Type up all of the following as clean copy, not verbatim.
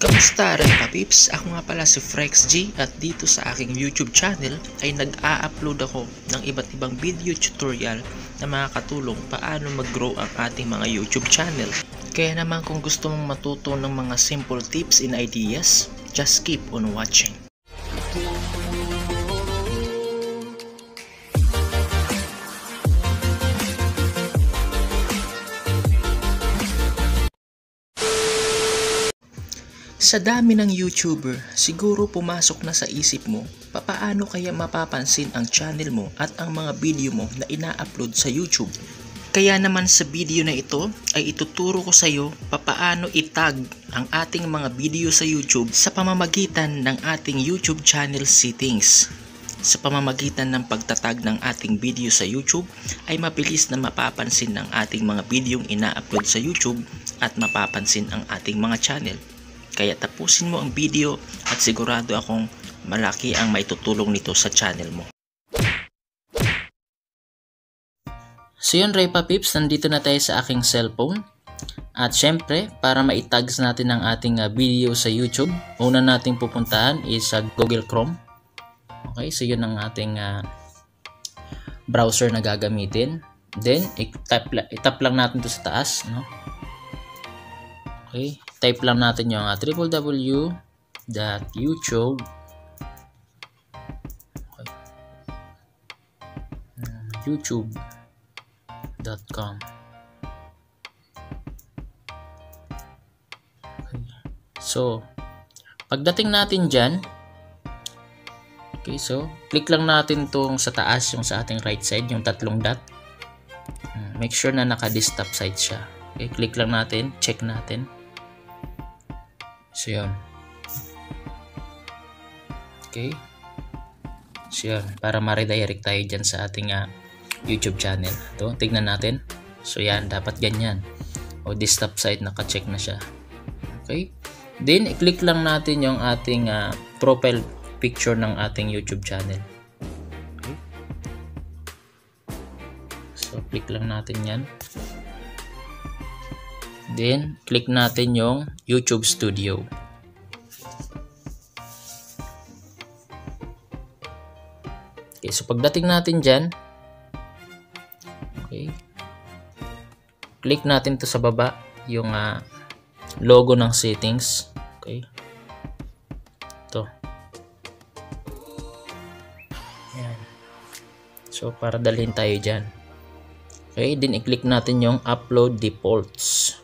Kamusta rin papips? Ako nga pala si FrexG at dito sa aking YouTube channel ay nag-a-upload ako ng iba't ibang video tutorial na makakatulong paano mag-grow ang ating mga YouTube channel. Kaya naman kung gusto mong matuto ng mga simple tips and ideas, just keep on watching. Sa dami ng YouTuber, siguro pumasok na sa isip mo, papaano kaya mapapansin ang channel mo at ang mga video mo na ina-upload sa YouTube? Kaya naman sa video na ito ay ituturo ko sa iyo papaano itag ang ating mga video sa YouTube sa pamamagitan ng ating YouTube channel settings. Sa pamamagitan ng pagtatag ng ating video sa YouTube ay mabilis na mapapansin ng ating mga videong ina-upload sa YouTube at mapapansin ang ating mga channel. Kaya tapusin mo ang video at sigurado akong malaki ang maitutulong nito sa channel mo. So yun Repa Pips, nandito na tayo sa aking cellphone. At syempre, para maitags natin ang ating video sa YouTube, una nating pupuntahan is sa Google Chrome. Okay, so yun ang ating browser na gagamitin. Then, itap lang natin to sa taas, no? Okay, type lang natin yung www.youtube.com. Okay. So, pagdating natin dyan, okay, so, click lang natin itong sa taas, yung sa ating right side, yung tatlong dot. Make sure na naka-desktop site siya. Okay, click lang natin, check natin. So, yun. Okay. So, yun. Para ma-redirect tayo dyan sa ating YouTube channel. Ito, tignan natin. So, yan. Dapat ganyan. O, desktop site, naka-check na siya. Okay. Then, i-click lang natin yung ating profile picture ng ating YouTube channel. Okay. So, click lang natin yan. Then, click natin yung YouTube Studio. Okay, so pagdating natin dyan, okay, click natin to sa baba, yung logo ng settings. Okay. Ito. Ayan. So, para dalhin tayo dyan. Okay, then i-click natin yung Upload Defaults.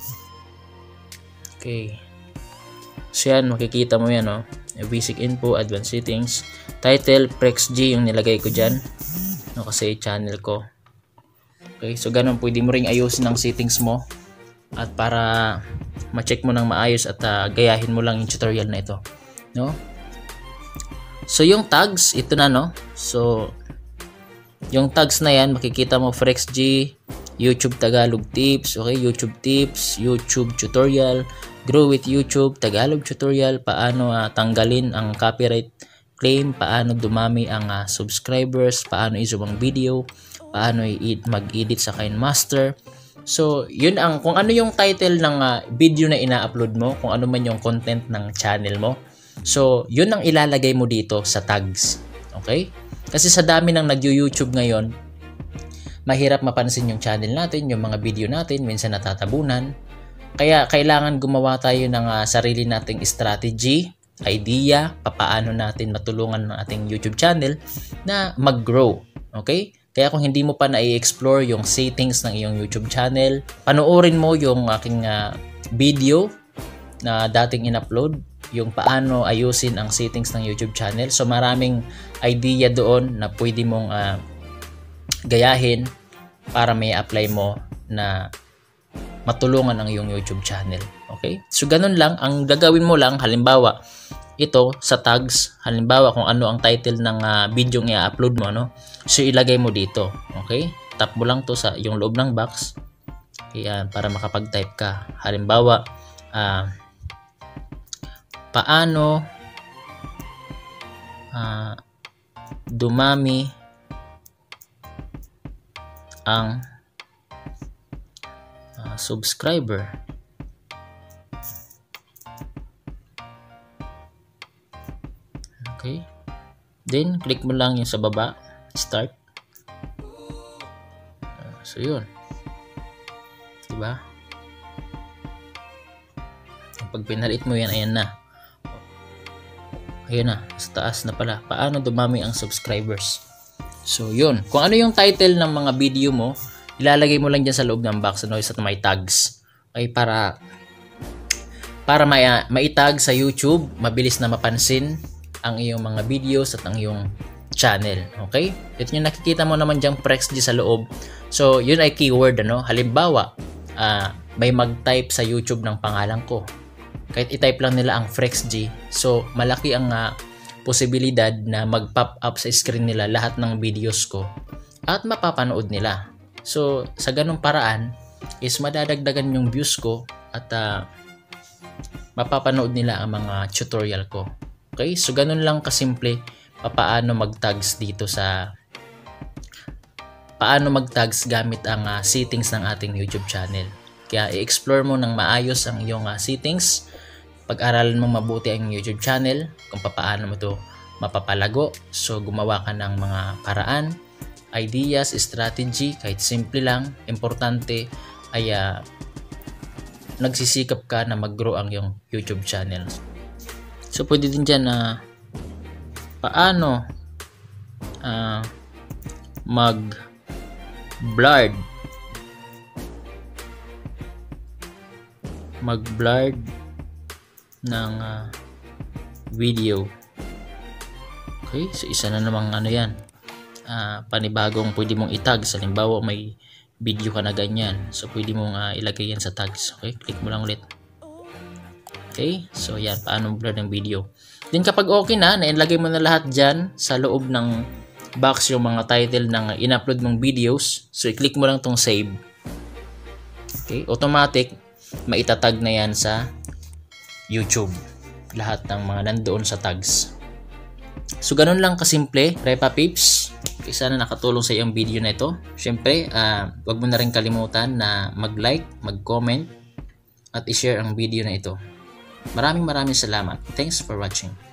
Okay. So yan, makikita mo yan, no? Basic info, advanced settings, title, FrexG yung nilagay ko dyan, no? Kasi channel ko. Okay, so ganun, pwede mo ring ayusin ang settings mo at para ma-check mo ng maayos at gayahin mo lang yung tutorial na ito, no? So yung tags, ito na, no? So yung tags na yan, makikita mo FrexG, YouTube Tagalog Tips, okay, YouTube Tips, YouTube Tutorial, Grow with YouTube, Tagalog Tutorial, paano tanggalin ang copyright claim, paano dumami ang subscribers, paano i-zoom ang video, paano mag-edit sa KineMaster. So, yun ang, kung ano yung title ng video na ina-upload mo, kung ano man yung content ng channel mo. So, yun ang ilalagay mo dito sa tags. Okay? Kasi sa dami ng nag-YouTube ngayon, mahirap mapansin yung channel natin, yung mga video natin, minsan natatabunan. Kaya kailangan gumawa tayo ng sarili nating strategy, idea, papaano natin matulungan ng ating YouTube channel na mag-grow. Okay? Kaya kung hindi mo pa na-i-explore yung settings ng iyong YouTube channel, panoorin mo yung aking video na dating in-upload, yung paano ayusin ang settings ng YouTube channel. So maraming idea doon na pwede mong gayahin para may apply mo na matulungan ang iyong YouTube channel. Okay? So, ganun lang. Ang gagawin mo lang, halimbawa, ito sa tags, halimbawa kung ano ang title ng video nga i-upload mo, no? So, ilagay mo dito. Okay? Tap mo lang to sa yung loob ng box. Ayan, para makapag-type ka. Halimbawa, paano dumami ang subscriber. Okay. Then, click mo lang yung sa baba. Start. So, yun. Diba? Pag pinalit mo yan, ayan na. Ayan na. Sa taas na pala. Paano dumami ang subscribers? So, yun. Kung ano yung title ng mga video mo, ilalagay mo lang dyan sa loob ng box, sa may tags. Okay, para mai-tag sa YouTube, mabilis na mapansin ang iyong mga videos at ang iyong channel. Okay? Ito yung nakikita mo naman diyang PrexG sa loob. So, yun ay keyword, Halimbawa, may mag-type sa YouTube ng pangalan ko. Kahit i-type lang nila ang PrexG, so malaki ang posibilidad na mag-pop up sa screen nila lahat ng videos ko at mapapanood nila. So, sa ganung paraan is madadagdagan yung views ko at mapapanood nila ang mga tutorial ko. Okay? So, ganun lang kasimple paano mag-tags dito paano mag-tags gamit ang settings ng ating YouTube channel. Kaya i-explore mo ng maayos ang iyong settings. Pag-aralan mo mabuti ang YouTube channel kung paano mo ito mapapalago. So, gumawa ka ng mga paraan, ideas, strategy, kahit simple lang. Importante ay nagsisikap ka na mag-grow ang iyong YouTube channel. So, pwede din dyan paano mag-blurred ng video. Okay, so isa na namang yan. Panibagong pwede mong itag. Halimbawa may video ka na ganyan, so pwede mong ilagay yan sa tags. Okay, click mo lang ulit. Okay, so yan, paano blur ng video. Then kapag okay na, nailagay mo na lahat dyan sa loob ng box yung mga title ng in-upload mong videos. So i-click mo lang tong save. Okay, automatic maitatag na yan sa YouTube. Lahat ng mga nandoon sa tags. So ganun lang kasimple, Prepa Peeps. Okay, sana nakatulong sa iyong video na ito. Siyempre, wag mo na rin kalimutan na mag-like, mag-comment at i-share ang video na ito. Maraming salamat. Thanks for watching.